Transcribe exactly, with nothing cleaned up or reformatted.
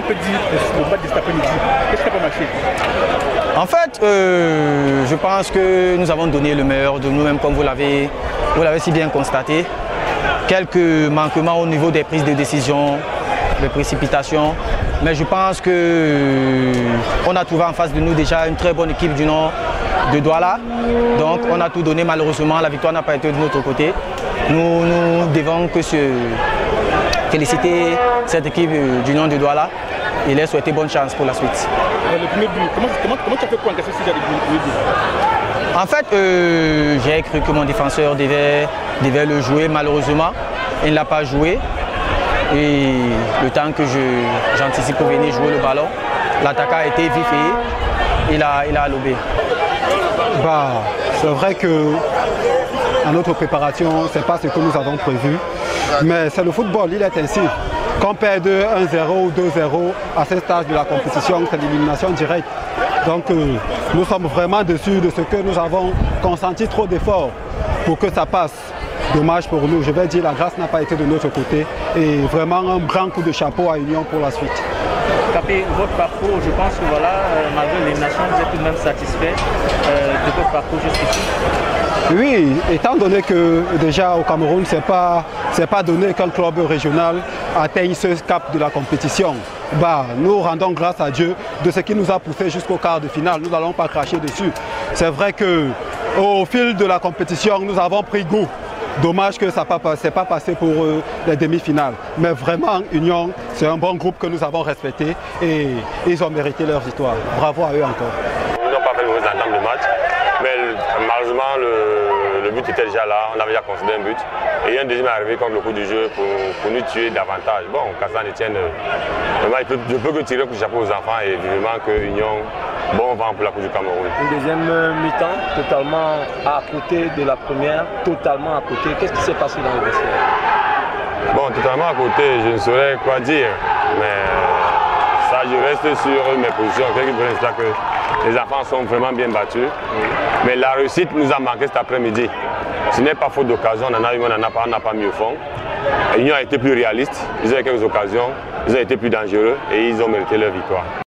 peut dire le match de cet après-midi? Qu'est-ce qui n'a pas marché? En fait, euh, je pense que nous avons donné le meilleur de nous-mêmes, comme vous l'avez vous l'avez si bien constaté. Quelques manquements au niveau des prises de décision, des précipitations. Mais je pense qu'on euh, a trouvé en face de nous déjà une très bonne équipe du Nord de Douala. Donc on a tout donné. Malheureusement, la victoire n'a pas été de notre côté. Nous, nous devons que se féliciter cette équipe du Nord de Douala et leur souhaiter bonne chance pour la suite. Le premier but, comment, comment, comment tu as fait pour encaisser ce premier but? En fait, euh, j'ai cru que mon défenseur devait, devait le jouer. Malheureusement, il ne l'a pas joué. Et le temps que j'anticipe pour venir jouer le ballon, l'attaquant a été vif et il a, il a lobé. Bah, c'est vrai que à notre préparation, ce n'est pas ce que nous avons prévu. Mais c'est le football, il est ainsi. Qu'on perde un zéro ou deux zéro à ce stade de la compétition, c'est l'élimination directe. Donc euh, nous sommes vraiment dessus de ce que nous avons consenti trop d'efforts pour que ça passe. Dommage pour nous, je vais dire la grâce n'a pas été de notre côté et vraiment un grand coup de chapeau à Union pour la suite. Capé, votre parcours, je pense que voilà, euh, malgré l'élimination, vous êtes tout de même satisfait euh, de votre parcours jusqu'ici? Oui, étant donné que déjà au Cameroun, ce n'est pas, pas donné qu'un club régional atteigne ce cap de la compétition. Bah, nous rendons grâce à Dieu de ce qui nous a poussé jusqu'au quart de finale. Nous n'allons pas cracher dessus. C'est vrai qu'au fil de la compétition, nous avons pris goût. Dommage que ça ne s'est pas passé pour euh, les demi-finales. Mais vraiment, Union, c'est un bon groupe que nous avons respecté et ils ont mérité leur victoire. Bravo à eux encore. Ils n'ont pas fait une mauvaise entame de match, mais malheureusement, le, le but était déjà là. On avait déjà considéré un but. Et il y a un deuxième arrivé contre le coup du jeu pour, pour nous tuer davantage. Bon, Kassan Etienne, vraiment, je ne peux que tirer le coup de chapeau aux enfants et vivement que Union, bon vent pour la Coupe du Cameroun. Une deuxième mi-temps, totalement à côté de la première, totalement à côté. Qu'est-ce qui s'est passé dans le vestiaire? Bon, totalement à côté, je ne saurais quoi dire, mais ça, je reste sur mes positions. C'est que les enfants sont vraiment bien battus, oui. Mais la réussite nous a manqué cet après-midi. Ce n'est pas faute d'occasion, on en a eu, on n'en a pas, on n'a pas mis au fond. L'Union a été plus réaliste, ils ont eu quelques occasions, ils ont été plus dangereux et ils ont mérité leur victoire.